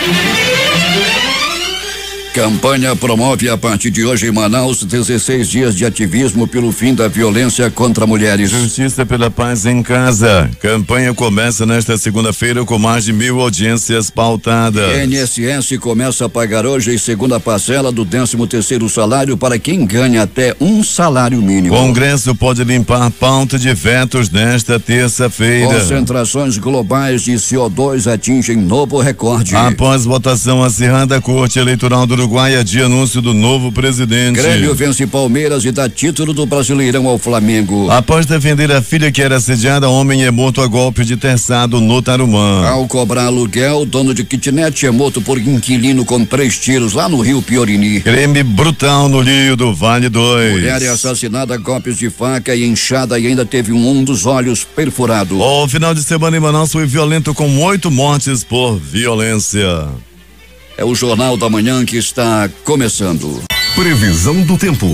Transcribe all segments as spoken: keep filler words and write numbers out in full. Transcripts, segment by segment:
Campanha promove a partir de hoje em Manaus dezesseis dias de ativismo pelo fim da violência contra mulheres. Justiça pela paz em casa. Campanha começa nesta segunda-feira com mais de mil audiências pautadas. I N S S começa a pagar hoje a segunda parcela do décimo terceiro salário para quem ganha até um salário mínimo. Congresso pode limpar pauta de vetos nesta terça-feira. Concentrações globais de C O dois atingem novo recorde. Após votação acirrada, a Corte Eleitoral do Uruguai adia anúncio do novo presidente. Grêmio vence Palmeiras e dá título do Brasileirão ao Flamengo. Após defender a filha que era assediada, homem é morto a golpe de terçado no Tarumã. Ao cobrar aluguel, dono de kitnet é morto por inquilino com três tiros lá no Rio Piorini. Crime brutal no Rio do Vale dois. Mulher é assassinada a golpes de faca e inchada e ainda teve um, um dos olhos perfurado. O final de semana em Manaus foi violento com oito mortes por violência. É o Jornal da Manhã que está começando. Previsão do tempo.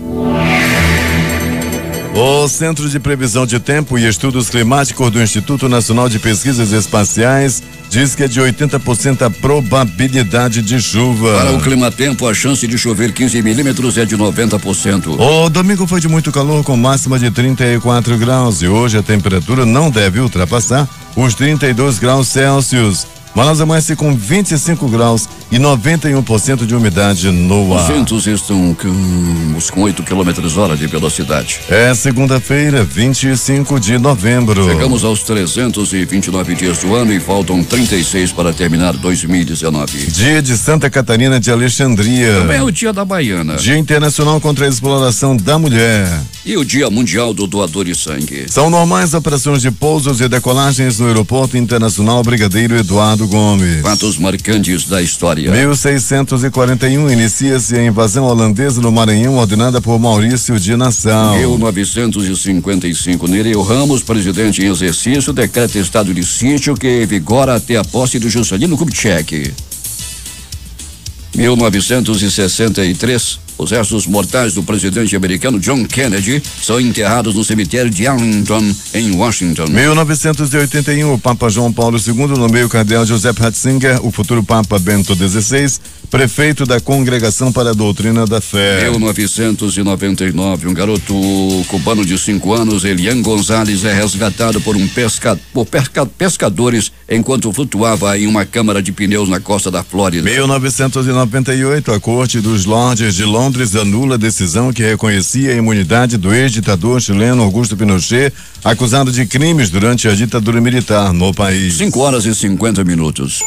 O Centro de Previsão de Tempo e Estudos Climáticos do Instituto Nacional de Pesquisas Espaciais diz que é de oitenta por cento a probabilidade de chuva. Para o clima-tempo, a chance de chover quinze milímetros é de noventa por cento. O domingo foi de muito calor, com máxima de trinta e quatro graus, e hoje a temperatura não deve ultrapassar os trinta e dois graus Celsius. Manaus amanhece com vinte e cinco graus e noventa e um por cento de umidade no ar. Os ventos estão calmos, com oito quilômetros hora de velocidade. É segunda-feira, vinte e cinco de novembro. Chegamos aos trezentos e vinte e nove dias do ano e faltam trinta e seis para terminar dois mil e dezenove. Dia de Santa Catarina de Alexandria. Também é o dia da Baiana. Dia Internacional contra a Exploração da Mulher. E o Dia Mundial do Doador de Sangue. São normais operações de pousos e decolagens no Aeroporto Internacional Brigadeiro Eduardo Gomes. Fatos marcantes da história. mil seiscentos e quarenta e um inicia-se a invasão holandesa no Maranhão, ordenada por Maurício de Nassau. mil novecentos e cinquenta e cinco, Nereu Ramos, presidente em exercício, decreta estado de sítio que vigora até a posse de Juscelino Kubitschek. mil novecentos e sessenta e três, os restos mortais do presidente americano John Kennedy são enterrados no cemitério de Arlington, em Washington. mil novecentos e oitenta e um, o Papa João Paulo segundo nomeia o cardeal José Ratzinger, o futuro Papa Bento dezesseis, prefeito da Congregação para a Doutrina da Fé. mil novecentos e noventa e nove, um garoto cubano de cinco anos, Elian Gonzalez, é resgatado por um pesca, por pesca, pescadores enquanto flutuava em uma câmara de pneus na costa da Flórida. mil novecentos e noventa e oito, a Corte dos Lordes de Londres anula a decisão que reconhecia a imunidade do ex-ditador chileno Augusto Pinochet, acusado de crimes durante a ditadura militar no país. cinco horas e cinquenta minutos.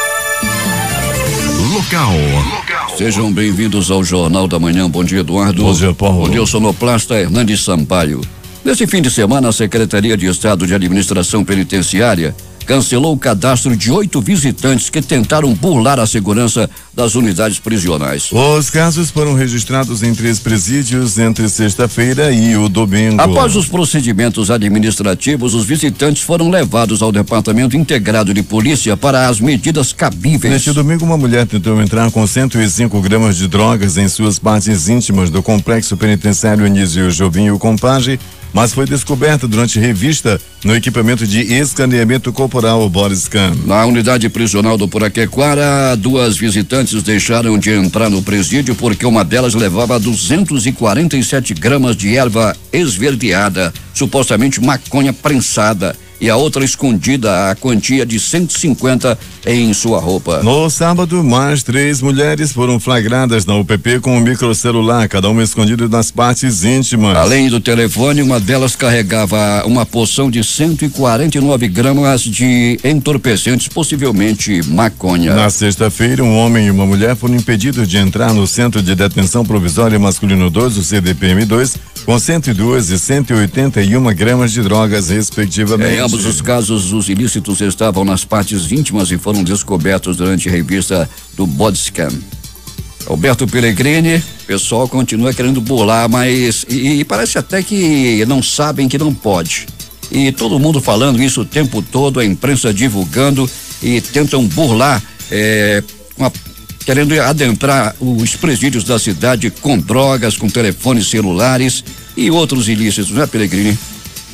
Local. Sejam bem-vindos ao Jornal da Manhã. Bom dia, Eduardo. Bom dia, Paulo. Bom dia, o sonoplasta Hernandes Sampaio. Nesse fim de semana, a Secretaria de Estado de Administração Penitenciária cancelou o cadastro de oito visitantes que tentaram burlar a segurança das unidades prisionais. Os casos foram registrados em três presídios entre sexta-feira e o domingo. Após os procedimentos administrativos, os visitantes foram levados ao Departamento Integrado de Polícia para as medidas cabíveis. Neste domingo, uma mulher tentou entrar com cento e cinco gramas de drogas em suas partes íntimas do complexo penitenciário Anísio Jovinho Compage, mas foi descoberta durante revista no equipamento de escaneamento corporal, o Bodycam. Na unidade prisional do Puraquequara, duas visitantes deixaram de entrar no presídio porque uma delas levava duzentos e quarenta e sete gramas de erva esverdeada, supostamente maconha prensada, e a outra escondida a quantia de cento e cinquenta em sua roupa. No sábado, mais três mulheres foram flagradas na U P P com um microcelular, cada uma escondida nas partes íntimas. Além do telefone, uma delas carregava uma porção de cento e quarenta e nove gramas de entorpecentes, possivelmente maconha. Na sexta-feira, um homem e uma mulher foram impedidos de entrar no Centro de Detenção Provisória Masculino dois, o C D P M dois, com cento e duas e cento e oitenta e uma gramas de drogas, respectivamente. Em ambos os casos, os ilícitos estavam nas partes íntimas e foram descobertos durante a revista do Bodycam. Alberto Pellegrini, pessoal continua querendo burlar, mas e, e parece até que não sabem que não pode. E todo mundo falando isso o tempo todo, a imprensa divulgando e tentam burlar, é, uma, querendo adentrar os presídios da cidade com drogas, com telefones celulares e outros ilícitos, né, Pellegrini?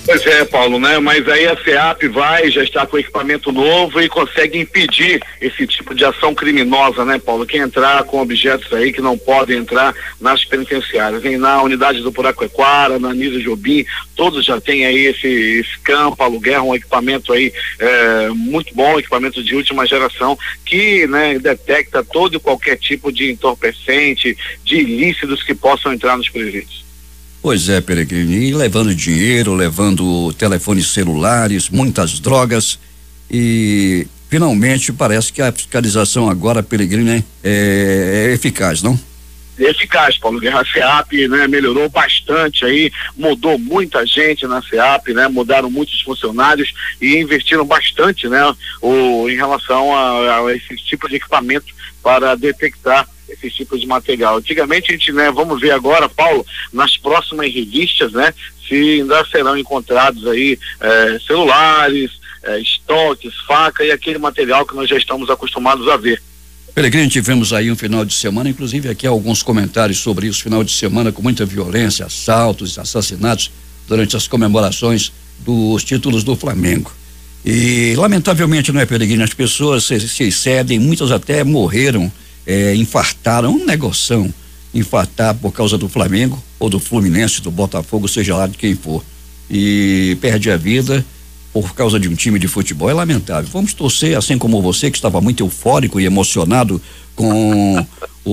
Pois é, Paulo, né? Mas aí a SEAP vai, já está com equipamento novo e consegue impedir esse tipo de ação criminosa, né, Paulo? Quem entrar com objetos aí que não podem entrar nas penitenciárias. Vem na unidade do Puraquequara, na Anísio Jobim, todos já têm aí esse, esse campo, aluguer, um equipamento aí é, muito bom, equipamento de última geração, que, né, detecta todo e qualquer tipo de entorpecente, de ilícitos que possam entrar nos presídios. Pois é, Peregrini, e levando dinheiro, levando telefones celulares, muitas drogas e finalmente parece que a fiscalização agora, Peregrini, é, é eficaz, não? É eficaz, Paulo Guerra. A SEAP, né, melhorou bastante aí, mudou muita gente na SEAP, né, mudaram muitos funcionários e investiram bastante, né, o, em relação a, a esse tipo de equipamento para detectar esse tipo de material. Antigamente a gente, né, vamos ver agora, Paulo, nas próximas revistas, né, se ainda serão encontrados aí eh, celulares, eh, estoques, faca e aquele material que nós já estamos acostumados a ver. Peregrini, tivemos aí um final de semana, inclusive aqui alguns comentários sobre isso, final de semana com muita violência, assaltos, assassinatos durante as comemorações dos títulos do Flamengo. E lamentavelmente, não é, Peregrini, as pessoas se, se excedem, muitas até morreram, é, infartaram, um negoção, infartar por causa do Flamengo ou do Fluminense, do Botafogo, seja lá de quem for, e perde a vida por causa de um time de futebol. É lamentável. Vamos torcer, assim como você, que estava muito eufórico e emocionado com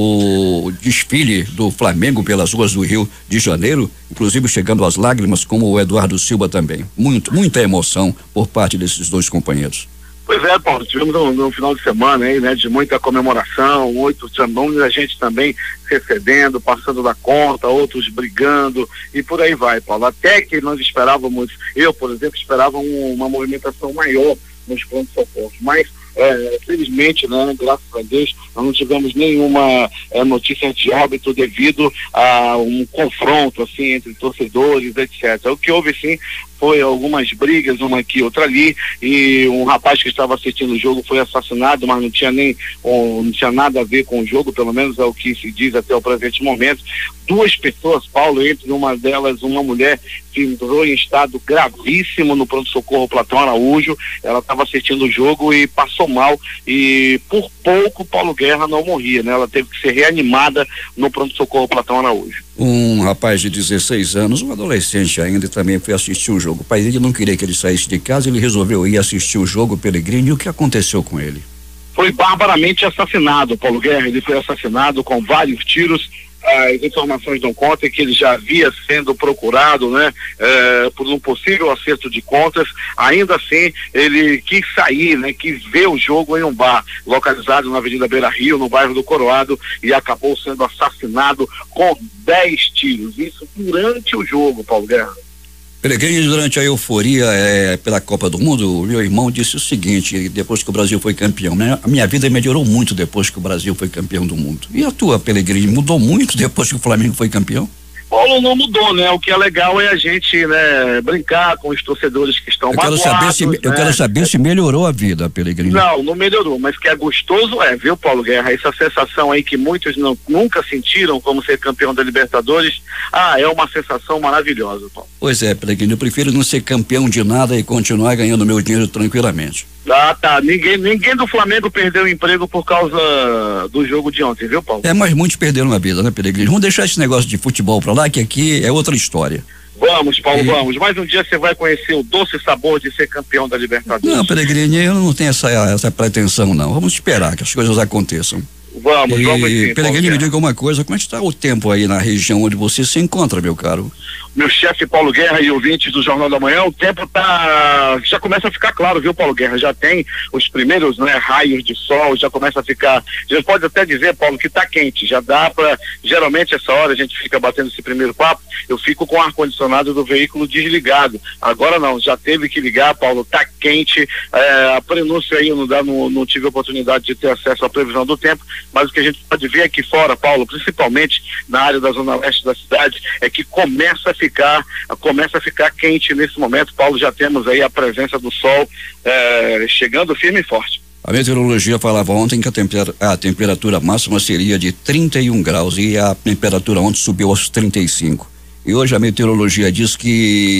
o desfile do Flamengo pelas ruas do Rio de Janeiro, inclusive chegando às lágrimas, como o Eduardo Silva também. Muito, muita emoção por parte desses dois companheiros. Pois é, Paulo, tivemos um, um final de semana aí, né, de muita comemoração, oito chambões, a gente também recebendo, passando da conta, outros brigando e por aí vai, Paulo. Até que nós esperávamos, eu, por exemplo, esperava um, uma movimentação maior nos pronto-socorros, mas É, felizmente, né, graças a Deus, nós não tivemos nenhuma é, notícia de óbito devido a um confronto assim entre torcedores, etcétera. O que houve sim foi algumas brigas, uma aqui, outra ali, e um rapaz que estava assistindo o jogo foi assassinado, mas não tinha nem um, não tinha nada a ver com o jogo, pelo menos é o que se diz até o presente momento. Duas pessoas, Paulo, entre uma delas uma mulher que entrou em estado gravíssimo no pronto-socorro Platão Araújo. Ela estava assistindo o jogo e passou mal e por pouco Paulo Guerra não morria, né? Ela teve que ser reanimada no pronto-socorro Platão Araújo. Um rapaz de dezesseis anos, um adolescente ainda, também foi assistir o jogo. O pai dele não queria que ele saísse de casa, ele resolveu ir assistir o jogo, Peregrini. E o que aconteceu com ele? Foi barbaramente assassinado, Paulo Guerra. Ele foi assassinado com vários tiros. As informações dão conta que ele já havia sendo procurado, né, eh, por um possível acerto de contas. Ainda assim, ele quis sair, né, quis ver o jogo em um bar localizado na Avenida Beira Rio, no bairro do Coroado, e acabou sendo assassinado com dez tiros. Isso durante o jogo, Paulo Guerra. Peregrini, durante a euforia é, pela Copa do Mundo, o meu irmão disse o seguinte, depois que o Brasil foi campeão, né? A minha vida melhorou muito depois que o Brasil foi campeão do mundo. E a tua, Peregrini, mudou muito depois que o Flamengo foi campeão? Paulo, não mudou, né? O que é legal é a gente, né, brincar com os torcedores que estão eu quero magoados, saber se, né? Eu quero saber se melhorou a vida, Peregrini. Não, não melhorou, mas que é gostoso é, viu, Paulo Guerra? Essa sensação aí que muitos não, nunca sentiram como ser campeão da Libertadores, ah, é uma sensação maravilhosa, Paulo. Pois é, Peregrini, eu prefiro não ser campeão de nada e continuar ganhando meu dinheiro tranquilamente. Ah, tá. Ninguém, ninguém do Flamengo perdeu o emprego por causa do jogo de ontem, viu, Paulo? É, mas muitos perderam a vida, né, Peregrini? Vamos deixar esse negócio de futebol pra lá, que aqui é outra história. Vamos, Paulo, e... vamos. Mais um dia você vai conhecer o doce sabor de ser campeão da Libertadores. Não, Peregrini, eu não tenho essa, essa pretensão, não. Vamos esperar que as coisas aconteçam. Vamos, e, vamos sim, Peregrini, me diga uma coisa, como é que está o tempo aí na região onde você se encontra, meu caro? Meu chefe Paulo Guerra e ouvintes do Jornal da Manhã, o tempo tá, já começa a ficar claro, viu, Paulo Guerra? Já tem os primeiros, né, raios de sol, já começa a ficar, já pode até dizer, Paulo, que tá quente, já dá pra, geralmente essa hora a gente fica batendo esse primeiro papo, eu fico com o ar-condicionado do veículo desligado, agora não, já teve que ligar, Paulo, tá quente, é, a prenúncia aí eu não, dá, não, não tive a oportunidade de ter acesso à previsão do tempo, mas o que a gente pode ver aqui fora, Paulo, principalmente na área da zona leste da cidade, é que começa a ficar, começa a ficar quente nesse momento, Paulo, já temos aí a presença do sol eh, chegando firme e forte. A meteorologia falava ontem que a temperatura, a temperatura máxima seria de trinta e um graus e a temperatura ontem subiu aos trinta e cinco. E hoje a meteorologia diz que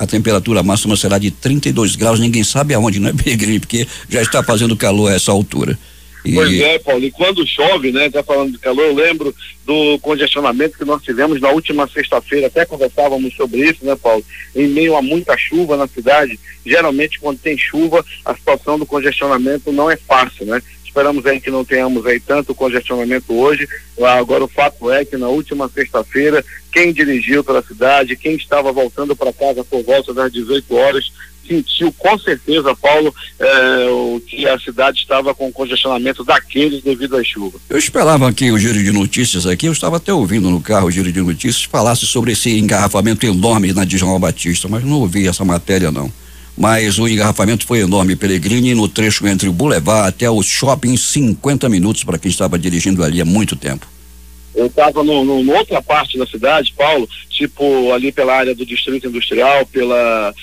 a temperatura máxima será de trinta e dois graus, ninguém sabe aonde, não é, Peregrini? Porque já está fazendo calor a essa altura. E... Pois é, Paulo, e quando chove, né, já falando de calor, eu lembro do congestionamento que nós tivemos na última sexta-feira, até conversávamos sobre isso, né, Paulo, em meio a muita chuva na cidade. Geralmente quando tem chuva, a situação do congestionamento não é fácil, né? Esperamos aí que não tenhamos aí tanto congestionamento hoje. Agora o fato é que na última sexta-feira, quem dirigiu pela cidade, quem estava voltando para casa por volta das dezoito horas, sentiu com certeza, Paulo, eh, o, que a cidade estava com congestionamento daqueles devido à chuva. Eu esperava que o Giro de Notícias aqui, eu estava até ouvindo no carro o Giro de Notícias, falasse sobre esse engarrafamento enorme na Djalma Batista, mas não ouvi essa matéria não. Mas o engarrafamento foi enorme, Peregrini, no trecho entre o Boulevard até o shopping, cinquenta minutos para quem estava dirigindo ali há muito tempo. Eu estava no, no, no outra parte da cidade, Paulo, tipo ali pela área do Distrito Industrial, pela,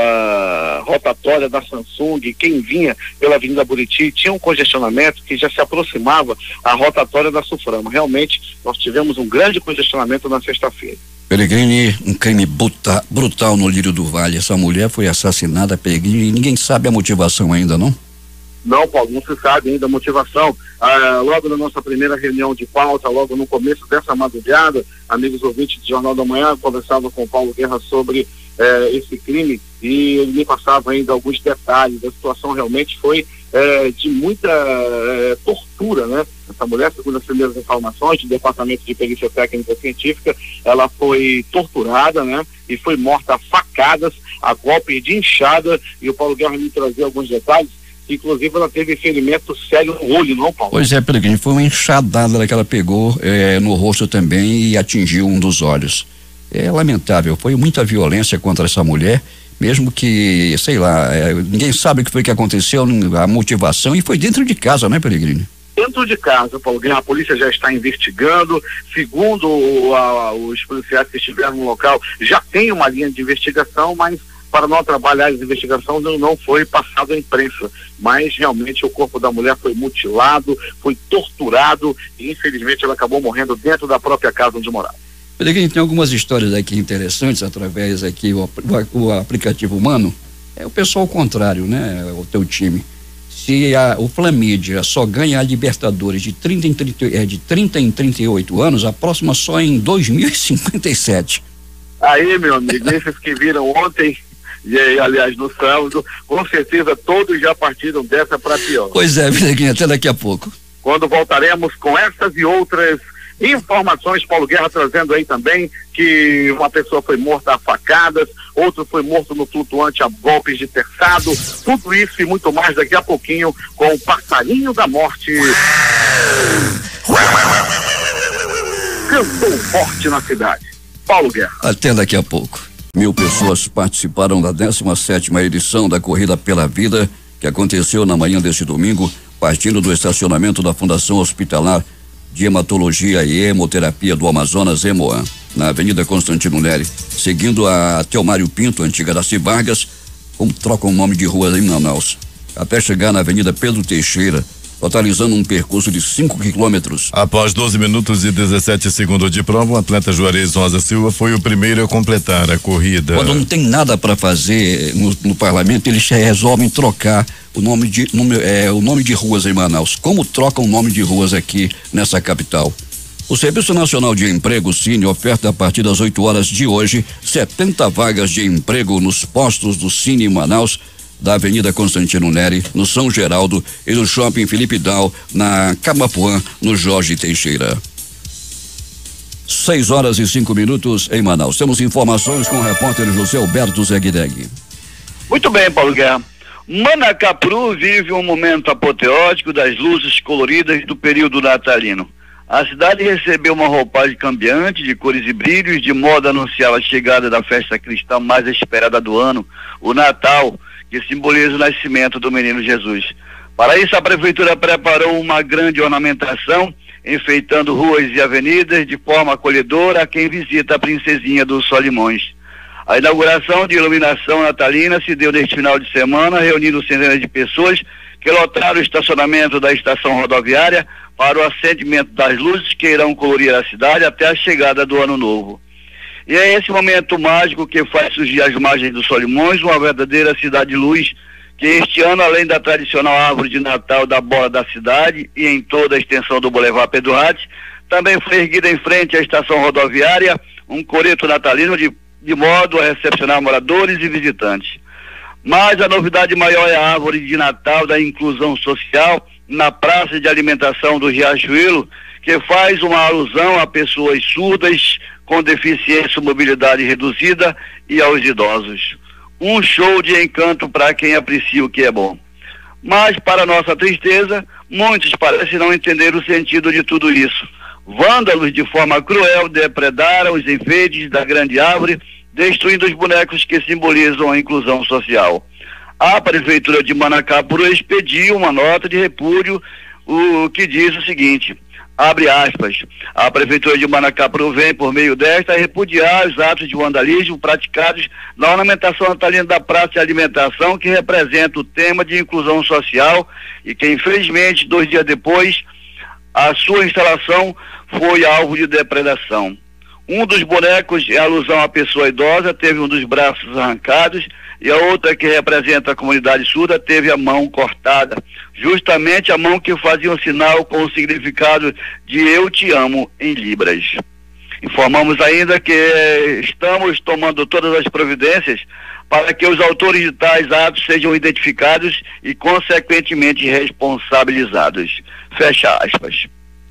pela rotatória da Samsung, quem vinha pela Avenida Buriti, tinha um congestionamento que já se aproximava à rotatória da Suframa. Realmente, nós tivemos um grande congestionamento na sexta-feira. Peregrini, um crime bruta, brutal no Lírio do Vale. Essa mulher foi assassinada, Peregrini, e ninguém sabe a motivação ainda, não? Não, Paulo, não se sabe ainda a motivação. Ah, logo na nossa primeira reunião de pauta, logo no começo dessa madrugada, amigos ouvintes do Jornal da Manhã, conversava com o Paulo Guerra sobre eh, esse crime e ele me passava ainda alguns detalhes. A situação realmente foi eh, de muita eh, tortura, né? Essa mulher, segundo as primeiras informações do Departamento de Perícia Técnica Científica, ela foi torturada, né? E foi morta a facadas, a golpe de inchada, e o Paulo Guerra me trazia alguns detalhes. Inclusive ela teve ferimento sério no olho, não, Paulo? Pois é, Peregrini, foi uma enxadada que ela pegou eh, no rosto também e atingiu um dos olhos. É lamentável, foi muita violência contra essa mulher, mesmo que, sei lá, eh, ninguém sabe o que foi que aconteceu, a motivação, e foi dentro de casa, né, Peregrini? Dentro de casa, Paulo Guerra, a polícia já está investigando, segundo o, a, os policiais que estiveram no local, já tem uma linha de investigação, mas para não trabalhar a investigação não, não foi passado à imprensa, mas realmente o corpo da mulher foi mutilado, foi torturado e infelizmente ela acabou morrendo dentro da própria casa onde morava. Peregrini, tem algumas histórias aqui interessantes através aqui o, o, o aplicativo humano. É o pessoal contrário, né? O teu time. Se a, o Flamídia só ganha a Libertadores de trinta em trinta, é, de trinta em trinta e oito anos, a próxima só em dois mil e cinquenta e sete. Aí, meu amigo, esses que viram ontem e aí, aliás, no sábado, com certeza todos já partiram dessa para pior. Pois é, Peregrini, até daqui a pouco. Quando voltaremos com essas e outras informações, Paulo Guerra trazendo aí também que uma pessoa foi morta a facadas, outro foi morto no flutuante a golpes de terçado, tudo isso e muito mais daqui a pouquinho com o passarinho da morte. Cantou forte na cidade. Paulo Guerra. Até daqui a pouco. Mil pessoas participaram da décima sétima edição da Corrida pela Vida, que aconteceu na manhã deste domingo, partindo do estacionamento da Fundação Hospitalar de Hematologia e Hemoterapia do Amazonas, Hemoan, na Avenida Constantino Neri, seguindo a Teomário Pinto, antiga Daci Vargas, como trocam o nome de rua em Manaus, até chegar na Avenida Pedro Teixeira, totalizando um percurso de cinco quilômetros. Após doze minutos e dezessete segundos de prova, o atleta Juarez Rosa Silva foi o primeiro a completar a corrida. Quando não tem nada para fazer no, no parlamento, eles resolvem trocar o nome de nome, é, o nome de ruas em Manaus. Como trocam o nome de ruas aqui nessa capital? O Serviço Nacional de Emprego, Cine, oferta a partir das oito horas de hoje setenta vagas de emprego nos postos do Cine em Manaus, da Avenida Constantino Neri, no São Geraldo, e no Shopping Felipe Dal, na Camapuã, no Jorge Teixeira. Seis horas e cinco minutos em Manaus. Temos informações com o repórter José Alberto Zegdeg. Muito bem, Paulo Guerra. Manacapuru vive um momento apoteótico das luzes coloridas do período natalino. A cidade recebeu uma roupagem cambiante de cores e brilhos, de modo a anunciar a chegada da festa cristã mais esperada do ano, o Natal, que simboliza o nascimento do menino Jesus. Para isso, a prefeitura preparou uma grande ornamentação, enfeitando ruas e avenidas de forma acolhedora a quem visita a Princesinha dos Solimões. A inauguração de iluminação natalina se deu neste final de semana, reunindo centenas de pessoas que lotaram o estacionamento da estação rodoviária para o acendimento das luzes que irão colorir a cidade até a chegada do ano novo. E é esse momento mágico que faz surgir às margens do Solimões uma verdadeira cidade-luz, que este ano, além da tradicional árvore de Natal da borda da cidade e em toda a extensão do Boulevard Pedro Hatz, também foi erguida em frente à estação rodoviária um coreto natalino de, de modo a recepcionar moradores e visitantes. Mas a novidade maior é a árvore de Natal da inclusão social na praça de alimentação do Riachuelo, que faz uma alusão a pessoas surdas, com deficiência ou mobilidade reduzida e aos idosos. Um show de encanto para quem aprecia o que é bom. Mas, para nossa tristeza, muitos parecem não entender o sentido de tudo isso. Vândalos, de forma cruel, depredaram os enfeites da grande árvore, destruindo os bonecos que simbolizam a inclusão social. A Prefeitura de Manacapuru expediu uma nota de repúdio, o que diz o seguinte, abre aspas, a Prefeitura de Manacapuru vem, por meio desta, repudiar os atos de vandalismo praticados na ornamentação natalina da praça de alimentação, que representa o tema de inclusão social e que, infelizmente, dois dias depois, a sua instalação foi alvo de depredação. Um dos bonecos, em alusão à pessoa idosa, teve um dos braços arrancados e a outra, que representa a comunidade surda, teve a mão cortada. Justamente a mão que fazia um sinal com o significado de eu te amo em libras. Informamos ainda que estamos tomando todas as providências para que os autores de tais atos sejam identificados e, consequentemente, responsabilizados. Fecha aspas.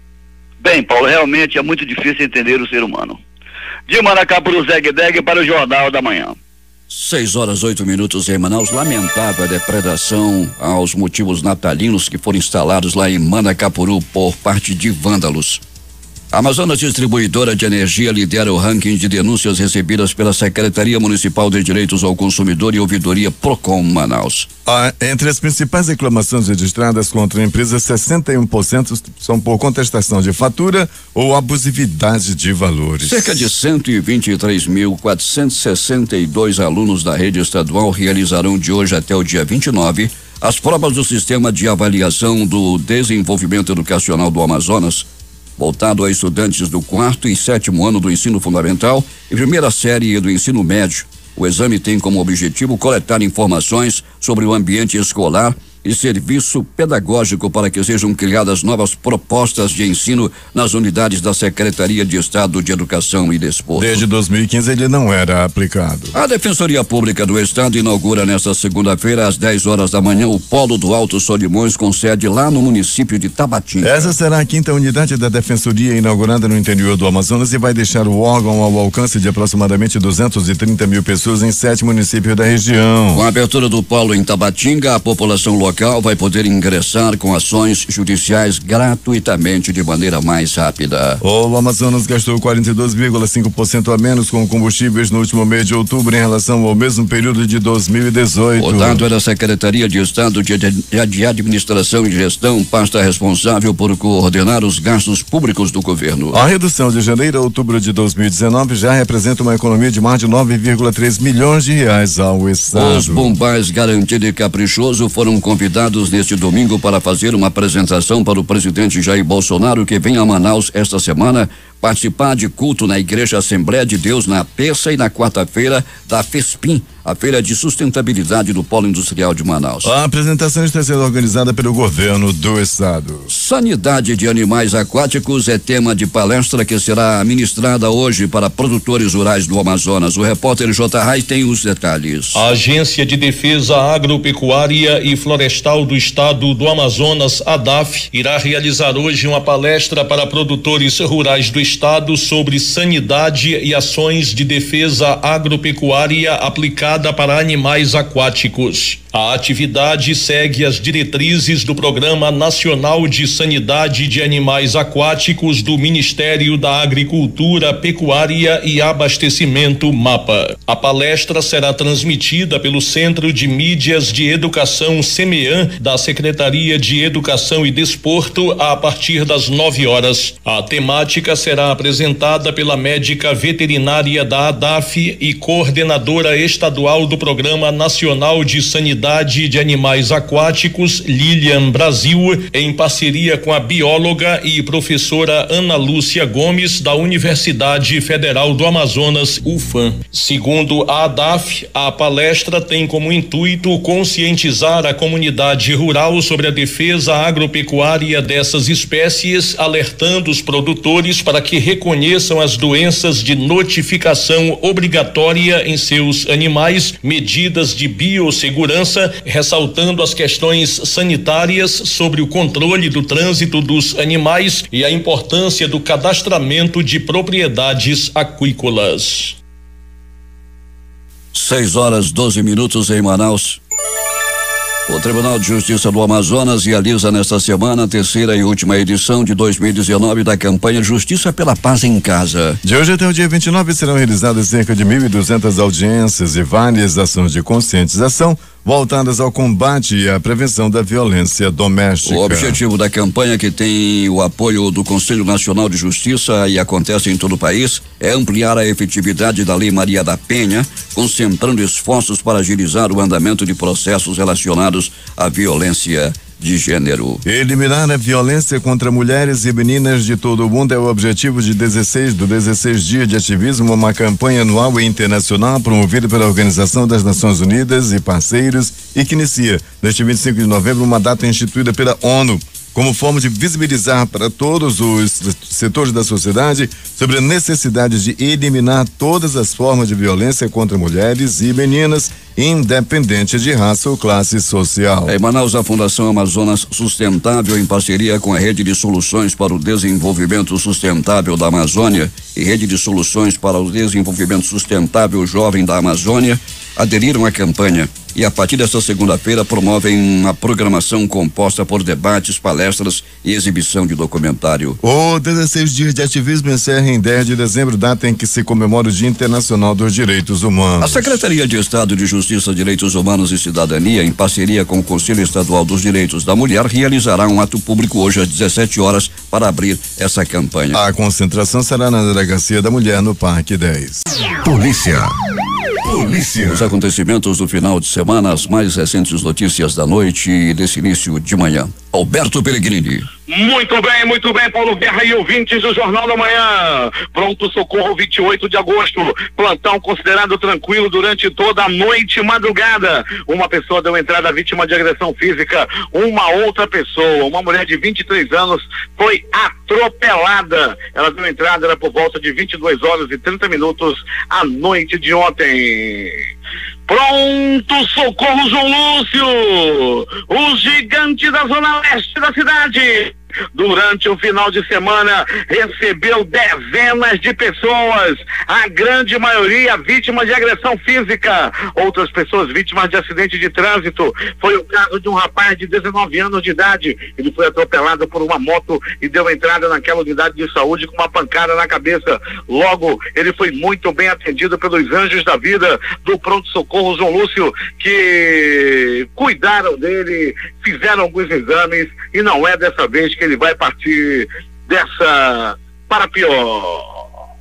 Bem, Paulo, realmente é muito difícil entender o ser humano. De Manacapuru, Zeg-Deg, para o Jornal da Manhã. Seis horas, oito minutos em Manaus. Lamentável a depredação aos motivos natalinos que foram instalados lá em Manacapuru por parte de vândalos. A Amazonas Distribuidora de Energia lidera o ranking de denúncias recebidas pela Secretaria Municipal de Direitos ao Consumidor e Ouvidoria Procon Manaus. Ah, entre as principais reclamações registradas contra a empresa, sessenta e um por cento são por contestação de fatura ou abusividade de valores. Cerca de cento e vinte e três mil, quatrocentos e sessenta e dois alunos da rede estadual realizarão de hoje até o dia vinte e nove as provas do Sistema de Avaliação do Desenvolvimento Educacional do Amazonas, voltado a estudantes do quarto e sétimo ano do ensino fundamental e primeira série do ensino médio. O exame tem como objetivo coletar informações sobre o ambiente escolar e serviço pedagógico para que sejam criadas novas propostas de ensino nas unidades da Secretaria de Estado de Educação e Desporto. Desde dois mil e quinze ele não era aplicado. A Defensoria Pública do Estado inaugura nesta segunda-feira às dez horas da manhã o Polo do Alto Solimões, com sede lá no município de Tabatinga. Essa será a quinta unidade da Defensoria inaugurada no interior do Amazonas e vai deixar o órgão ao alcance de aproximadamente duzentos e trinta mil pessoas em sete municípios da região. Com a abertura do polo em Tabatinga, a população local local vai poder ingressar com ações judiciais gratuitamente de maneira mais rápida. O Amazonas gastou quarenta e dois vírgula cinco por cento a menos com combustíveis no último mês de outubro em relação ao mesmo período de dois mil e dezoito. O dado é da Secretaria de Estado de, de, de Administração e Gestão, pasta responsável por coordenar os gastos públicos do governo. A redução de janeiro a outubro de dois mil e dezenove já representa uma economia de mais de nove vírgula três milhões de reais ao Estado. Os bombais Garantido e Caprichoso foram convidados neste domingo para fazer uma apresentação para o presidente Jair Bolsonaro, que vem a Manaus esta semana participar de culto na Igreja Assembleia de Deus na terça e na quarta-feira da FESPIM, a Feira de Sustentabilidade do Polo Industrial de Manaus. A apresentação está sendo organizada pelo governo do estado. Sanidade de animais aquáticos é tema de palestra que será ministrada hoje para produtores rurais do Amazonas. O repórter J. Rai tem os detalhes. A Agência de Defesa Agropecuária e Florestal do Estado do Amazonas, A D A F, irá realizar hoje uma palestra para produtores rurais do estado sobre sanidade e ações de defesa agropecuária aplicada para animais aquáticos. A atividade segue as diretrizes do Programa Nacional de Sanidade de Animais Aquáticos do Ministério da Agricultura, Pecuária e Abastecimento, MAPA. A palestra será transmitida pelo Centro de Mídias de Educação SEMEAN da Secretaria de Educação e Desporto a partir das nove horas. A temática será apresentada pela médica veterinária da A D A F e coordenadora estadual do Programa Nacional de Sanidade Unidade de Animais Aquáticos Lilian Brasil, em parceria com a bióloga e professora Ana Lúcia Gomes, da Universidade Federal do Amazonas, U F A M. Segundo a ADAF, a palestra tem como intuito conscientizar a comunidade rural sobre a defesa agropecuária dessas espécies, alertando os produtores para que reconheçam as doenças de notificação obrigatória em seus animais, medidas de biossegurança, ressaltando as questões sanitárias sobre o controle do trânsito dos animais e a importância do cadastramento de propriedades aquícolas. seis horas doze minutos em Manaus. O Tribunal de Justiça do Amazonas realiza nesta semana a terceira e última edição de dois mil e dezenove da campanha Justiça pela Paz em Casa. De hoje até o dia vinte e nove serão realizadas cerca de mil e duzentas audiências e várias ações de conscientização voltadas ao combate e à prevenção da violência doméstica. O objetivo da campanha, que tem o apoio do Conselho Nacional de Justiça e acontece em todo o país, é ampliar a efetividade da Lei Maria da Penha, concentrando esforços para agilizar o andamento de processos relacionados à violência de gênero. Eliminar a violência contra mulheres e meninas de todo o mundo é o objetivo de dezesseis do dezesseis Dias de Ativismo, uma campanha anual e internacional promovida pela Organização das Nações Unidas e parceiros e que inicia neste vinte e cinco de novembro, uma data instituída pela ONU como forma de visibilizar para todos os setores da sociedade sobre a necessidade de eliminar todas as formas de violência contra mulheres e meninas, independente de raça ou classe social. Em Manaus, a Fundação Amazonas Sustentável, em parceria com a Rede de Soluções para o Desenvolvimento Sustentável da Amazônia e Rede de Soluções para o Desenvolvimento Sustentável Jovem da Amazônia, aderiram à campanha e a partir desta segunda-feira promovem uma programação composta por debates, palestras e exibição de documentário. O dezesseis Dias de Ativismo encerra em dez de dezembro, data em que se comemora o Dia Internacional dos Direitos Humanos. A Secretaria de Estado de Justiça, Direitos Humanos e Cidadania, em parceria com o Conselho Estadual dos Direitos da Mulher, realizará um ato público hoje às dezessete horas para abrir essa campanha. A concentração será na Delegacia da Mulher, no Parque dez. Polícia. Polícia. Os acontecimentos do final de semana, as mais recentes notícias da noite e desse início de manhã. Alberto Pellegrini. Muito bem, muito bem, Paulo Guerra e ouvintes do Jornal da Manhã. Pronto socorro, vinte e oito de agosto. Plantão considerado tranquilo durante toda a noite e madrugada. Uma pessoa deu entrada vítima de agressão física. Uma outra pessoa, uma mulher de vinte e três anos, foi atropelada. Ela deu entrada, era por volta de vinte e duas horas e trinta minutos à noite de ontem. Pronto socorro, João Lúcio, o gigante da zona leste da cidade, durante o final de semana recebeu dezenas de pessoas, a grande maioria vítimas de agressão física, outras pessoas vítimas de acidente de trânsito. Foi o caso de um rapaz de dezenove anos de idade. Ele foi atropelado por uma moto e deu entrada naquela unidade de saúde com uma pancada na cabeça. Logo, ele foi muito bem atendido pelos anjos da vida do pronto-socorro João Lúcio, que cuidaram dele, fizeram alguns exames e não é dessa vez que ele vai partir dessa para pior.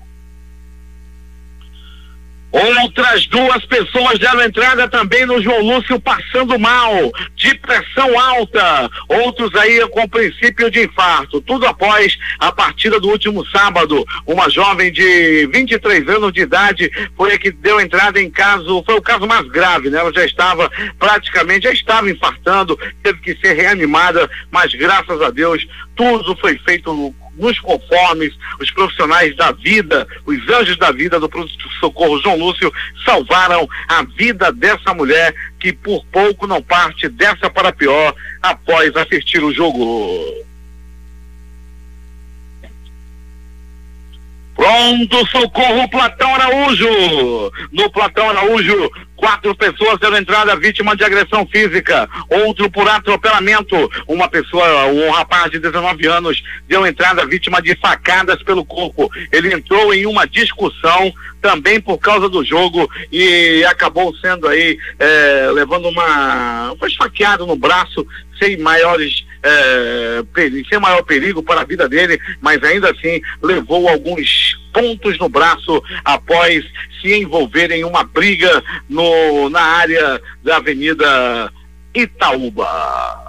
Outras duas pessoas deram entrada também no João Lúcio passando mal, de pressão alta, outros aí com princípio de infarto, tudo após a partida do último sábado. Uma jovem de vinte e três anos de idade foi a que deu entrada em caso, foi o caso mais grave, né? Ela já estava praticamente, já estava infartando, teve que ser reanimada, mas graças a Deus tudo foi feito no nos conformes, os profissionais da vida, os anjos da vida do pronto-socorro João Lúcio salvaram a vida dessa mulher que por pouco não parte dessa para pior após assistir o jogo. Pronto socorro Platão Araújo. No Platão Araújo, quatro pessoas deram entrada vítima de agressão física, outro por atropelamento. Uma pessoa, um rapaz de dezenove anos, deu entrada vítima de facadas pelo corpo. Ele entrou em uma discussão também por causa do jogo e acabou sendo aí, é, levando uma... foi esfaqueado no braço, sem maiores é, sem maior perigo para a vida dele, mas ainda assim levou alguns pontos no braço após se envolver em uma briga no, na área da Avenida Itaúba.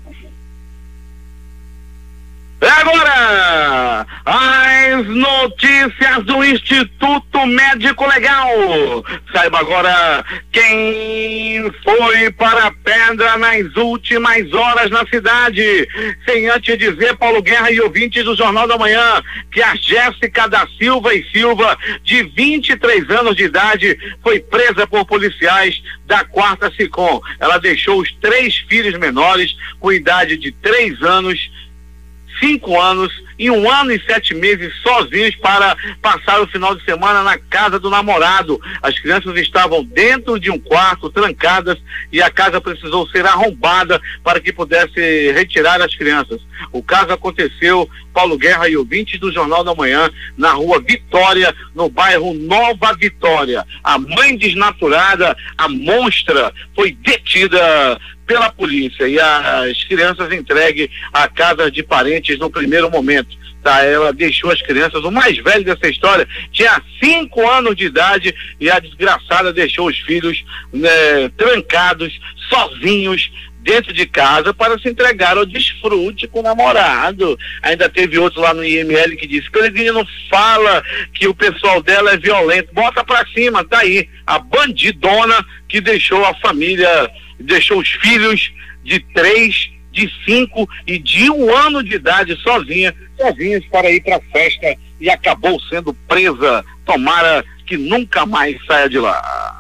Agora, as notícias do Instituto Médico Legal. Saiba agora quem foi para a pedra nas últimas horas na cidade. Sem antes dizer, Paulo Guerra e ouvintes do Jornal da Manhã, que a Jéssica da Silva e Silva, de vinte e três anos de idade, foi presa por policiais da quarta SICOM. Ela deixou os três filhos menores com idade de três anos, cinco anos e um ano e sete meses sozinhos para passar o final de semana na casa do namorado. As crianças estavam dentro de um quarto, trancadas, e a casa precisou ser arrombada para que pudesse retirar as crianças. O caso aconteceu, Paulo Guerra e ouvintes do Jornal da Manhã, na rua Vitória, no bairro Nova Vitória. A mãe desnaturada, a monstra, foi detida pela polícia e as crianças entregues à casa de parentes no primeiro momento. Tá, ela deixou as crianças, o mais velho dessa história tinha cinco anos de idade, e a desgraçada deixou os filhos, né, trancados, sozinhos dentro de casa para se entregar ao desfrute com o namorado. Ainda teve outro lá no I M L que disse: Peregrino, não fala que o pessoal dela é violento, bota pra cima. Tá aí a bandidona que deixou a família, deixou os filhos de três, de cinco e de um ano de idade sozinha, sozinhos para ir para a festa, e acabou sendo presa. Tomara que nunca mais saia de lá.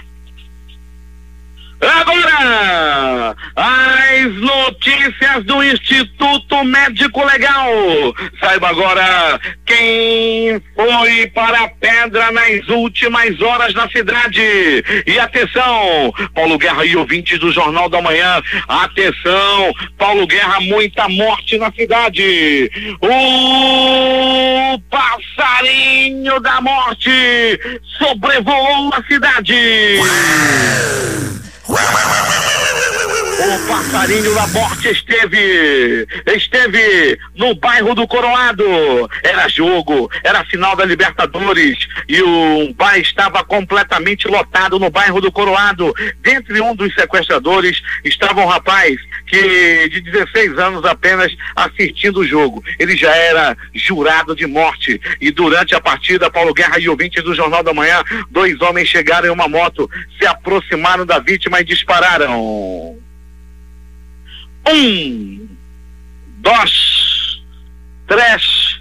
Agora, as notícias do Instituto Médico Legal. Saiba agora quem foi para a pedra nas últimas horas na cidade. E atenção, Paulo Guerra e ouvintes do Jornal da Manhã, atenção, Paulo Guerra, muita morte na cidade. O passarinho da morte sobrevoou a cidade. O passarinho da morte esteve, esteve no bairro do Coroado. Era jogo, era final da Libertadores, e o bar estava completamente lotado no bairro do Coroado. Dentre um dos sequestradores estava um rapaz que de dezesseis anos apenas assistindo o jogo. Ele já era jurado de morte, e durante a partida, Paulo Guerra e ouvintes do Jornal da Manhã, dois homens chegaram em uma moto, se aproximaram da vítima e dispararam. Um, dois, três,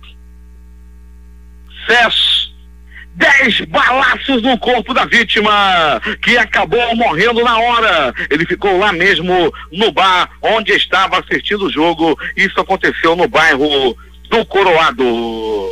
seis, dez balaços no corpo da vítima, que acabou morrendo na hora. Ele ficou lá mesmo no bar onde estava assistindo o jogo. Isso aconteceu no bairro do Coroado.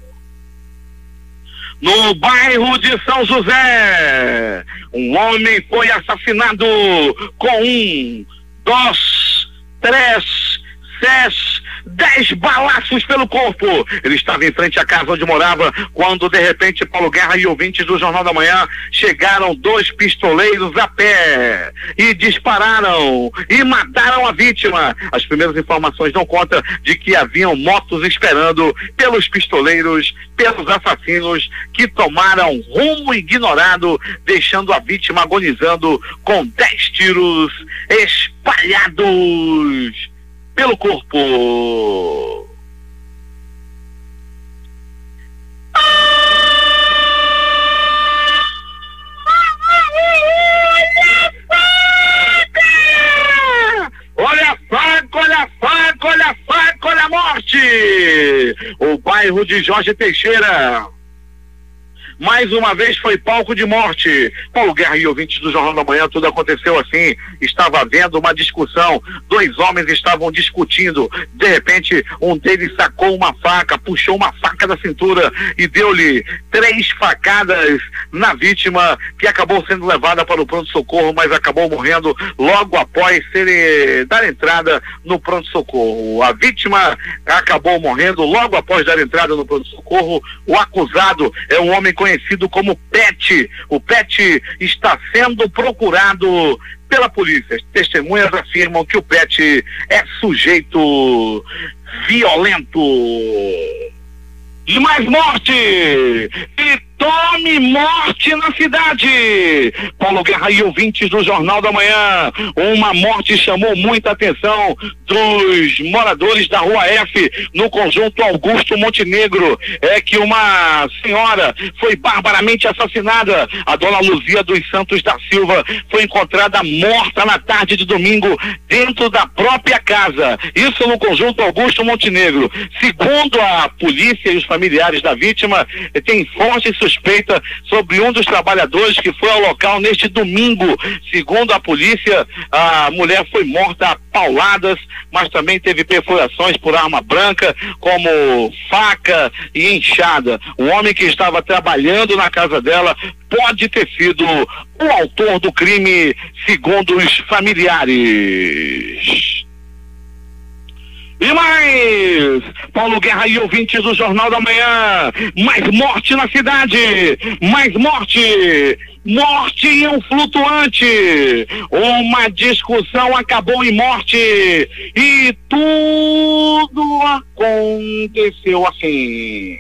No bairro de São José, um homem foi assassinado com um, dois, três, seis, dez balaços pelo corpo. Ele estava em frente à casa onde morava, quando de repente Paulo Guerra e ouvintes do Jornal da Manhã chegaram dois pistoleiros a pé e dispararam e mataram a vítima. As primeiras informações dão conta de que haviam motos esperando pelos pistoleiros, pelos assassinos, que tomaram rumo ignorado, deixando a vítima agonizando com dez tiros espalhados pelo corpo. Olha a faca, olha a faca, olha a faca, olha a morte. O bairro de Jorge Teixeira mais uma vez foi palco de morte. Paulo Guerra e ouvintes do Jornal da Manhã, tudo aconteceu assim. Estava havendo uma discussão, dois homens estavam discutindo. De repente, um deles sacou uma faca, puxou uma faca da cintura e deu-lhe três facadas na vítima, que acabou sendo levada para o pronto-socorro, mas acabou morrendo logo após ser, dar entrada no pronto-socorro. A vítima acabou morrendo logo após dar entrada no pronto-socorro. O acusado é um homem conhecido como Pet. O Pet está sendo procurado pela polícia. Testemunhas afirmam que o pet é sujeito violento. E mais morte! E tome morte na cidade! Paulo Guerra e ouvintes do Jornal da Manhã, uma morte chamou muita atenção dos moradores da Rua F, no conjunto Augusto Montenegro. É que uma senhora foi barbaramente assassinada. A dona Luzia dos Santos da Silva foi encontrada morta na tarde de domingo dentro da própria casa. Isso no conjunto Augusto Montenegro. Segundo a polícia e os familiares da vítima, tem forte suspeita sobre um dos trabalhadores que foi ao local neste domingo. Segundo a polícia, a mulher foi morta a pauladas, mas também teve perfurações por arma branca, como faca e enxada. O homem que estava trabalhando na casa dela pode ter sido o autor do crime, segundo os familiares. E mais, Paulo Guerra e ouvintes do Jornal da Manhã, mais morte na cidade, mais morte, morte em um flutuante, uma discussão acabou em morte e tudo aconteceu assim.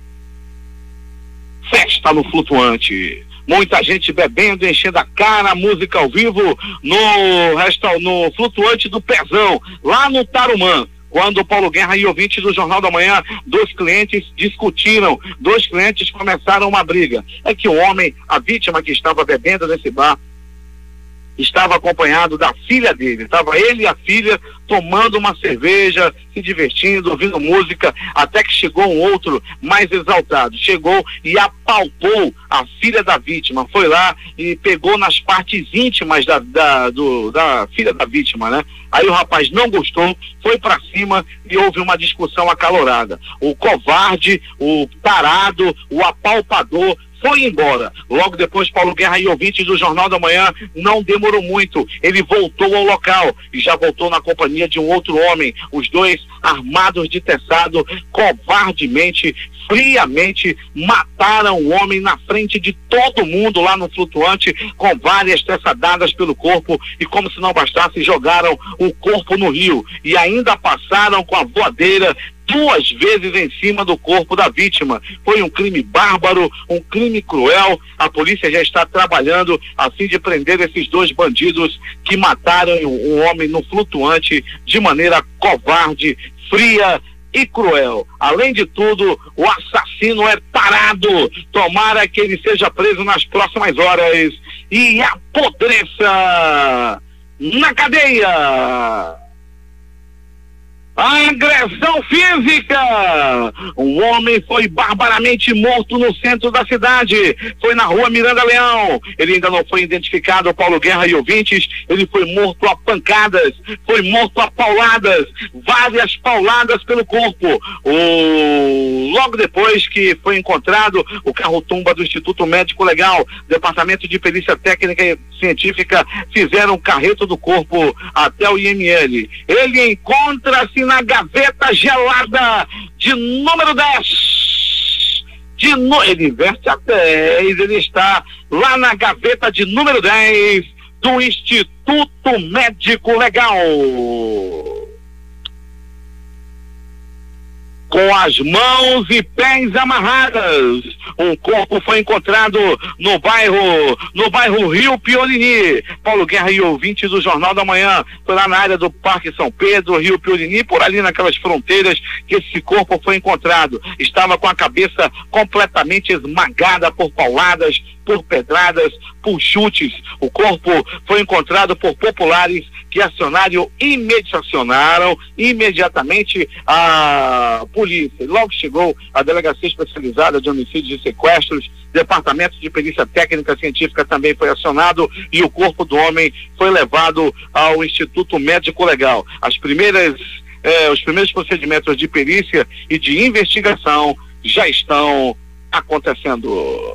Festa no flutuante. Muita gente bebendo, enchendo a cara, música ao vivo no, resta, no flutuante do Pezão, lá no Tarumã. Quando o Paulo Guerra e ouvintes do Jornal da Manhã, dois clientes discutiram, dois clientes começaram uma briga. É que o homem, a vítima que estava bebendo nesse bar, estava acompanhado da filha dele. Estava ele e a filha tomando uma cerveja, se divertindo, ouvindo música, até que chegou um outro mais exaltado. Chegou e apalpou a filha da vítima. Foi lá e pegou nas partes íntimas da, da, do, da filha da vítima, né? Aí o rapaz não gostou, foi pra cima e houve uma discussão acalorada. O covarde, o tarado, o apalpador foi embora. Logo depois, Paulo Guerra e ouvintes do Jornal da Manhã, não demorou muito. Ele voltou ao local e já voltou na companhia de um outro homem. Os dois, armados de teçado, covardemente, friamente, mataram o homem na frente de todo mundo lá no flutuante, com várias teçadadas pelo corpo, e como se não bastasse, jogaram o corpo no rio e ainda passaram com a voadeira duas vezes em cima do corpo da vítima. Foi um crime bárbaro, um crime cruel. A polícia já está trabalhando a fim de prender esses dois bandidos que mataram um homem no flutuante de maneira covarde, fria e cruel. Além de tudo, o assassino é tarado. Tomara que ele seja preso nas próximas horas e apodreça na cadeia. Agressão física! Um homem foi barbaramente morto no centro da cidade. Foi na rua Miranda Leão. Ele ainda não foi identificado, Paulo Guerra e ouvintes. Ele foi morto a pancadas, foi morto a pauladas, várias pauladas pelo corpo. O... Logo depois que foi encontrado o carro-tumba do Instituto Médico Legal, Departamento de Perícia Técnica e Científica, fizeram o carreto do corpo até o I M L. Ele encontra-se na gaveta gelada de número dez. De no... Ele inverte a dez, ele está lá na gaveta de número dez do Instituto Médico Legal. Com as mãos e pés amarradas, um corpo foi encontrado no bairro, no bairro Rio Piorini. Paulo Guerra e ouvintes do Jornal da Manhã, foi lá na área do Parque São Pedro, Rio Piorini, por ali naquelas fronteiras que esse corpo foi encontrado. Estava com a cabeça completamente esmagada por pauladas, por pedradas, por chutes. O corpo foi encontrado por populares que acionaram, imedi- acionaram imediatamente a polícia. Logo chegou a Delegacia Especializada de Homicídios e Sequestros, Departamento de Perícia Técnica Científica também foi acionado e o corpo do homem foi levado ao Instituto Médico Legal. As primeiras, eh, os primeiros procedimentos de perícia e de investigação já estão acontecendo.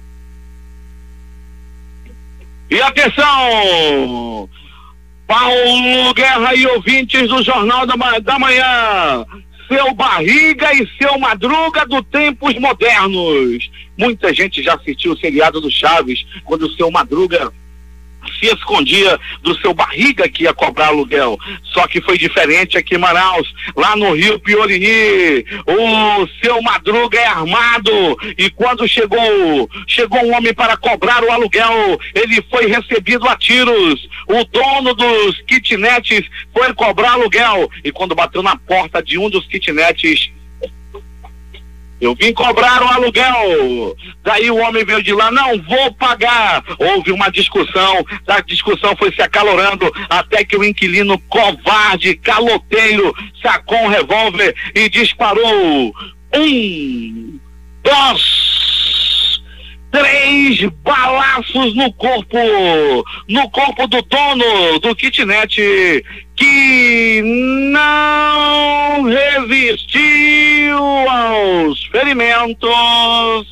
E atenção! Paulo Guerra e ouvintes do Jornal da, da Manhã, seu Barriga e seu Madruga do Tempos Modernos. Muita gente já assistiu o seriado do Chaves, quando o seu Madruga se escondia do seu barriga que ia cobrar aluguel. Só que foi diferente aqui em Manaus, lá no Rio Piorini. O seu Madruga é armado e quando chegou, chegou um homem para cobrar o aluguel, ele foi recebido a tiros. O dono dos kitnets foi cobrar aluguel e quando bateu na porta de um dos kitnets: eu vim cobrar o aluguel. Daí o homem veio de lá: não vou pagar. Houve uma discussão, a discussão foi se acalorando até que o inquilino covarde, caloteiro, sacou um revólver e disparou um, dois, três balaços no corpo, no corpo do dono do kitnet, que não resistiu aos ferimentos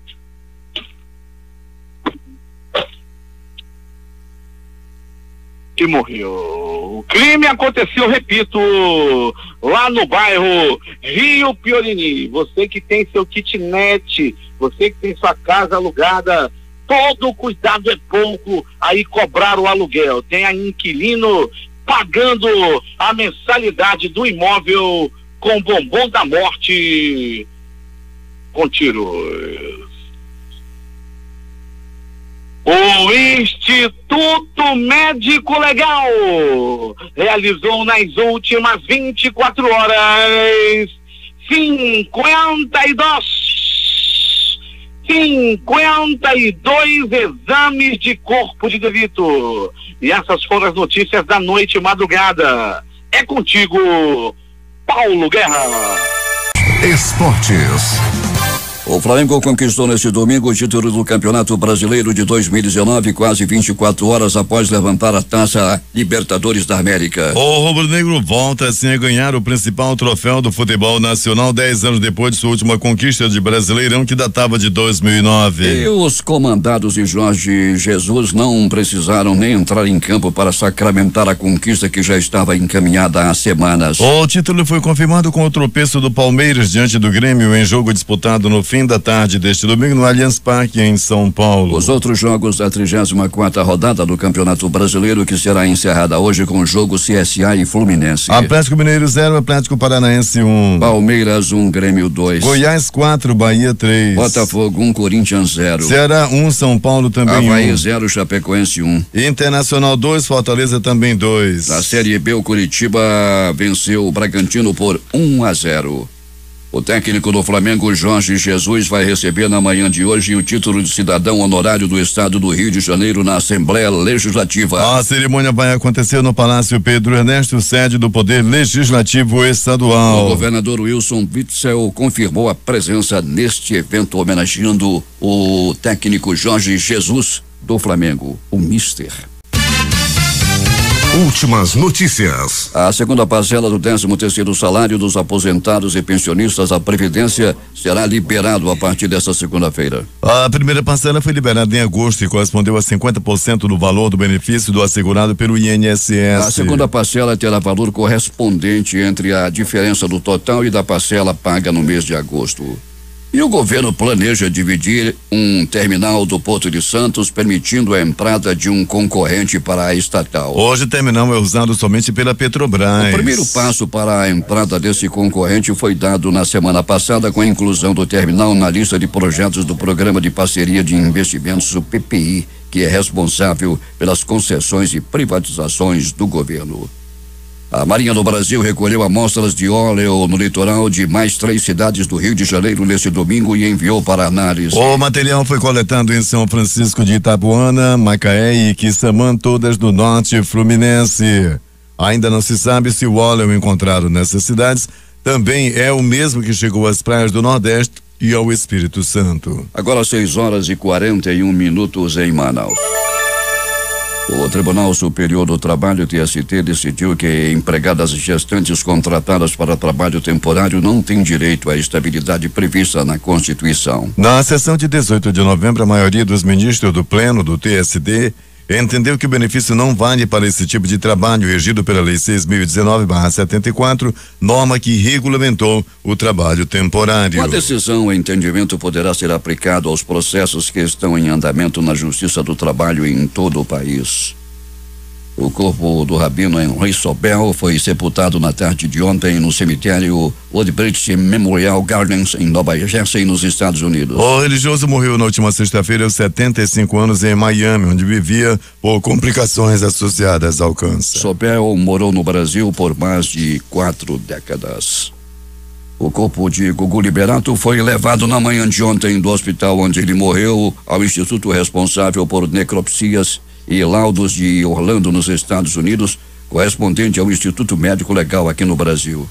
e morreu. O crime aconteceu, repito, lá no bairro Rio Piorini. Você que tem seu kitnet, você que tem sua casa alugada, todo cuidado é pouco aí cobrar o aluguel. Tem a inquilino pagando a mensalidade do imóvel com bombom da morte com tiros. O Instituto Médico Legal realizou nas últimas vinte e quatro horas cinquenta e dois cinquenta e dois exames de corpo de delito. E essas foram as notícias da noite e madrugada. É contigo, Paulo Guerra. Esportes. O Flamengo conquistou neste domingo o título do Campeonato Brasileiro de dois mil e dezenove, quase vinte e quatro horas após levantar a taça Libertadores da América. O rubro-negro volta assim a ganhar o principal troféu do futebol nacional dez anos depois de sua última conquista de Brasileirão, que datava de dois mil e nove. E os comandados de Jorge Jesus não precisaram nem entrar em campo para sacramentar a conquista que já estava encaminhada há semanas. O título foi confirmado com o tropeço do Palmeiras diante do Grêmio em jogo disputado no fim da tarde deste domingo no Allianz Parque, em São Paulo. Os outros jogos da trigésima quarta rodada do Campeonato Brasileiro, que será encerrada hoje com o jogo C S A e Fluminense. Atlético Mineiro zero, Atlético Paranaense um. Palmeiras um, Grêmio dois. Goiás quatro, Bahia três. Botafogo um, Corinthians zero. Ceará um, São Paulo também Avaí um. zero, Chapecoense um. Internacional dois, Fortaleza também dois. Na Série B, o Curitiba venceu o Bragantino por um a zero. O técnico do Flamengo, Jorge Jesus, vai receber na manhã de hoje o título de cidadão honorário do estado do Rio de Janeiro na Assembleia Legislativa. A cerimônia vai acontecer no Palácio Pedro Ernesto, sede do Poder Legislativo Estadual. O governador Wilson Witzel confirmou a presença neste evento homenageando o técnico Jorge Jesus do Flamengo, o Mister. Últimas notícias. A segunda parcela do décimo terceiro salário dos aposentados e pensionistas da Previdência será liberado a partir desta segunda-feira. A primeira parcela foi liberada em agosto e correspondeu a cinquenta por cento do valor do benefício do assegurado pelo I N S S. A segunda parcela terá valor correspondente entre a diferença do total e da parcela paga no mês de agosto. E o governo planeja dividir um terminal do Porto de Santos, permitindo a entrada de um concorrente para a estatal. Hoje o terminal é usado somente pela Petrobras. O primeiro passo para a entrada desse concorrente foi dado na semana passada com a inclusão do terminal na lista de projetos do Programa de Parceria de Investimentos, o P P I, que é responsável pelas concessões e privatizações do governo. A Marinha do Brasil recolheu amostras de óleo no litoral de mais três cidades do Rio de Janeiro neste domingo e enviou para análise. O material foi coletado em São Francisco de Itapuana, Macaé e Quissamã, todas do norte fluminense. Ainda não se sabe se o óleo encontrado nessas cidades também é o mesmo que chegou às praias do Nordeste e ao Espírito Santo. Agora seis horas e quarenta e um minutos em Manaus. O Tribunal Superior do Trabalho, T S T, decidiu que empregadas gestantes contratadas para trabalho temporário não têm direito à estabilidade prevista na Constituição. Na sessão de dezoito de novembro, a maioria dos ministros do Pleno do T S T entendeu que o benefício não vale para esse tipo de trabalho, regido pela Lei seis mil e dezenove barra setenta e quatro, norma que regulamentou o trabalho temporário. Com a decisão, o entendimento poderá ser aplicado aos processos que estão em andamento na Justiça do Trabalho em todo o país. O corpo do rabino Henry Sobel foi sepultado na tarde de ontem no cemitério Woodbridge Memorial Gardens, em Nova Jersey, nos Estados Unidos. O religioso morreu na última sexta-feira aos setenta e cinco anos em Miami, onde vivia por complicações associadas ao câncer. Sobel morou no Brasil por mais de quatro décadas. O corpo de Gugu Liberato foi levado na manhã de ontem do hospital onde ele morreu ao instituto responsável por necropsias e laudos de Orlando, nos Estados Unidos, correspondente ao Instituto Médico Legal aqui no Brasil.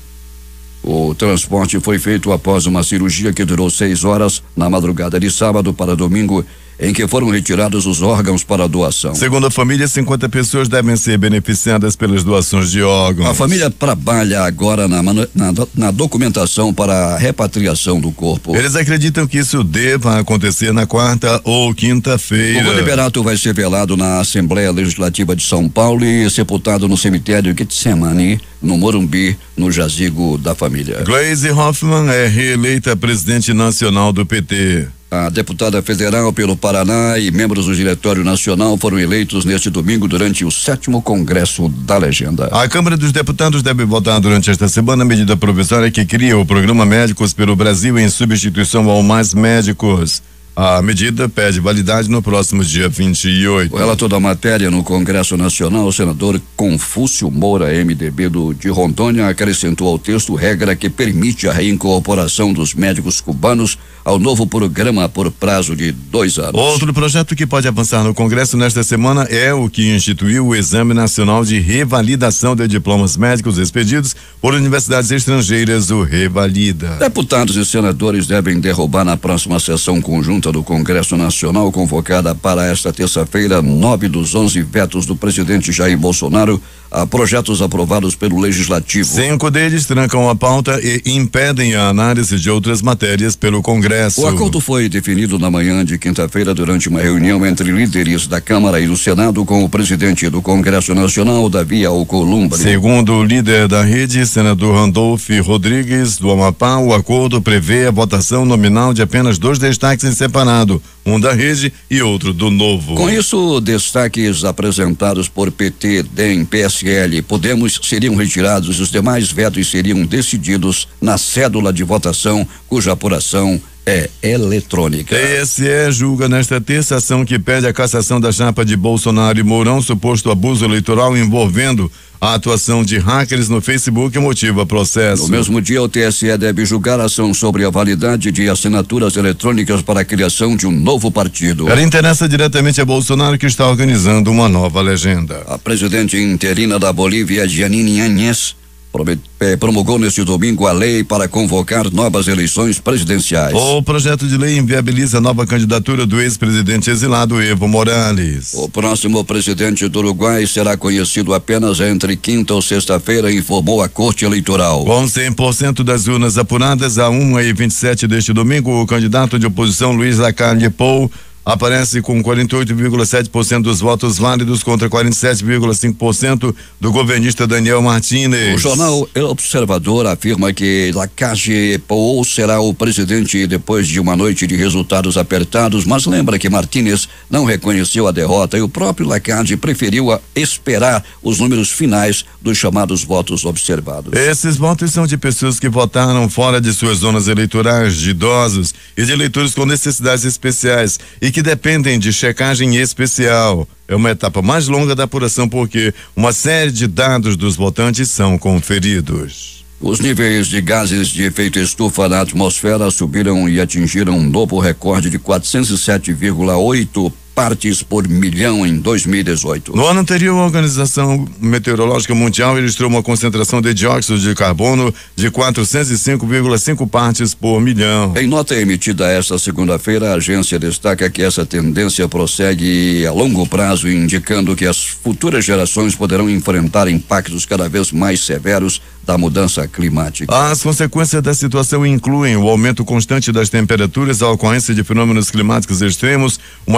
O transporte foi feito após uma cirurgia que durou seis horas na madrugada de sábado para domingo, em que foram retirados os órgãos para doação. Segundo a família, cinquenta pessoas devem ser beneficiadas pelas doações de órgãos. A família trabalha agora na, na, na documentação para a repatriação do corpo. Eles acreditam que isso deva acontecer na quarta ou quinta-feira. O Liberato vai ser velado na Assembleia Legislativa de São Paulo e sepultado no cemitério Getsemani, no Morumbi, no jazigo da família. Gleisi Hoffmann é reeleita presidente nacional do P T. A deputada federal pelo Paraná e membros do Diretório Nacional foram eleitos neste domingo durante o sétimo Congresso da Legenda. A Câmara dos Deputados deve votar durante esta semana a medida provisória que cria o programa Médicos pelo Brasil em substituição ao Mais Médicos. A medida pede validade no próximo dia vinte e oito. O relator da matéria no Congresso Nacional, o senador Confúcio Moura, M D B do, de Rondônia, acrescentou ao texto regra que permite a reincorporação dos médicos cubanos ao novo programa por prazo de dois anos. Outro projeto que pode avançar no Congresso nesta semana é o que instituiu o Exame Nacional de Revalidação de Diplomas Médicos expedidos por universidades estrangeiras, o Revalida. Deputados e senadores devem derrubar na próxima sessão conjunta do Congresso Nacional, convocada para esta terça-feira, nove dos onze vetos do presidente Jair Bolsonaro a projetos aprovados pelo Legislativo. Cinco deles trancam a pauta e impedem a análise de outras matérias pelo Congresso. O acordo foi definido na manhã de quinta-feira durante uma reunião entre líderes da Câmara e do Senado com o presidente do Congresso Nacional, Davi Alcolumbre. Segundo o líder da rede, senador Randolph Rodrigues, do Amapá, o acordo prevê a votação nominal de apenas dois destaques em separado, um da rede e outro do Novo. Com isso, destaques apresentados por P T, D E M, P S L, Podemos seriam retirados e os demais vetos seriam decididos na cédula de votação, cuja apuração é eletrônica. T S E julga nesta terça ação que pede a cassação da chapa de Bolsonaro e Mourão, suposto abuso eleitoral envolvendo a atuação de hackers no Facebook motiva processo. No mesmo dia, o T S E deve julgar a ação sobre a validade de assinaturas eletrônicas para a criação de um novo partido. Ela interessa diretamente a Bolsonaro, que está organizando uma nova legenda. A presidente interina da Bolívia, Janine Áñez, promulgou neste domingo a lei para convocar novas eleições presidenciais. O projeto de lei inviabiliza a nova candidatura do ex-presidente exilado Evo Morales. O próximo presidente do Uruguai será conhecido apenas entre quinta ou sexta-feira, informou a Corte Eleitoral. Com cem por cento das urnas apuradas, a uma e vinte e sete deste domingo, o candidato de oposição Luiz Lacalle Pou aparece com quarenta e oito vírgula sete por cento dos votos válidos contra quarenta e sete vírgula cinco por cento do governista Daniel Martínez. O jornal El Observador afirma que Lacalle Pou será o presidente depois de uma noite de resultados apertados, mas lembra que Martínez não reconheceu a derrota e o próprio Lacalle preferiu a esperar os números finais dos chamados votos observados. Esses votos são de pessoas que votaram fora de suas zonas eleitorais, de idosos e de eleitores com necessidades especiais e que que dependem de checagem especial. É uma etapa mais longa da apuração porque uma série de dados dos votantes são conferidos. Os níveis de gases de efeito estufa na atmosfera subiram e atingiram um novo recorde de quatrocentos e sete vírgula oito partes por milhão em dois mil e dezoito. No ano anterior, a Organização Meteorológica Mundial registrou uma concentração de dióxido de carbono de quatrocentos e cinco vírgula cinco partes por milhão. Em nota emitida esta segunda-feira, a agência destaca que essa tendência prossegue a longo prazo, indicando que as futuras gerações poderão enfrentar impactos cada vez mais severos da mudança climática. As consequências da situação incluem o aumento constante das temperaturas, a ocorrência de fenômenos climáticos extremos, o maior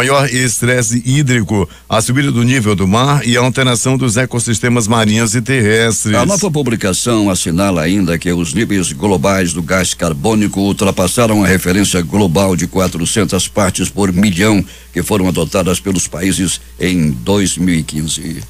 estresse hídrico, a subida do nível do mar e a alteração dos ecossistemas marinhos e terrestres. A nova publicação assinala ainda que os níveis globais do gás carbônico ultrapassaram a referência global de quatrocentas partes por milhão que foram adotadas pelos países em dois mil e quinze.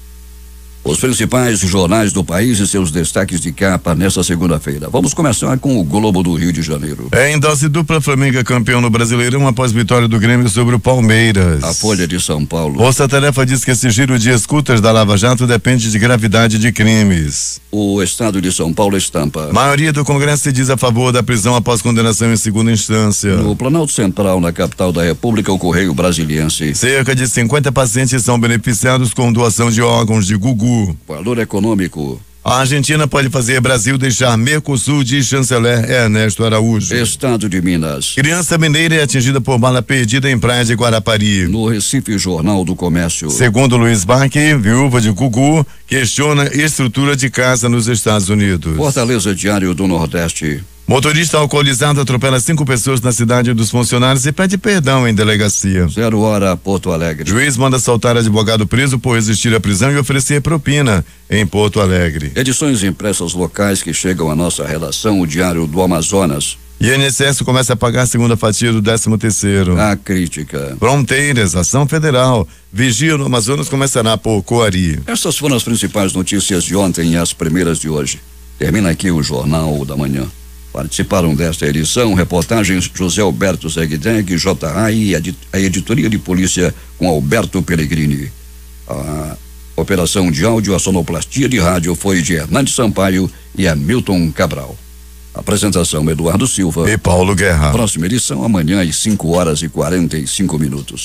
Os principais jornais do país e seus destaques de capa nesta segunda-feira. Vamos começar com o Globo do Rio de Janeiro. Em dose dupla, Flamengo é campeão no Brasileirão após vitória do Grêmio sobre o Palmeiras. A Folha de São Paulo. Força Tarefa diz que esse giro de escutas da Lava Jato depende de gravidade de crimes. O Estado de São Paulo estampa. Maioria do Congresso se diz a favor da prisão após condenação em segunda instância. No Planalto Central, na capital da República, o Correio Brasiliense. Cerca de cinquenta pacientes são beneficiados com doação de órgãos de Gugu. Valor econômico. A Argentina pode fazer Brasil deixar Mercosul, diz chanceler Ernesto Araújo. Estado de Minas. Criança mineira é atingida por bala perdida em praia de Guarapari. No Recife, Jornal do Comércio. Segundo Luiz Bach, viúva de Gugu, questiona estrutura de casa nos Estados Unidos. Fortaleza, Diário do Nordeste. Motorista alcoolizado atropela cinco pessoas na cidade dos funcionários e pede perdão em delegacia. Zero hora, Porto Alegre. Juiz manda soltar advogado preso por resistir à prisão e oferecer propina em Porto Alegre. Edições impressas locais que chegam à nossa redação, o Diário do Amazonas. I N S S começa a pagar a segunda fatia do décimo terceiro. A crítica. Fronteiras, ação federal. Vigia no Amazonas começará por Coari. Essas foram as principais notícias de ontem e as primeiras de hoje. Termina aqui o Jornal da Manhã. Participaram desta edição reportagens José Alberto Zegdeg, J A e a editoria de polícia com Alberto Pellegrini. A operação de áudio, a sonoplastia de rádio foi de Hernandes Sampaio e Hamilton Cabral. Apresentação Eduardo Silva e Paulo Guerra. Próxima edição amanhã às cinco horas e quarenta e cinco minutos.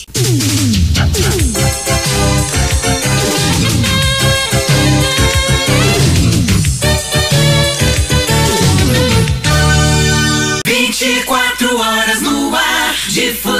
vinte e quatro horas no ar de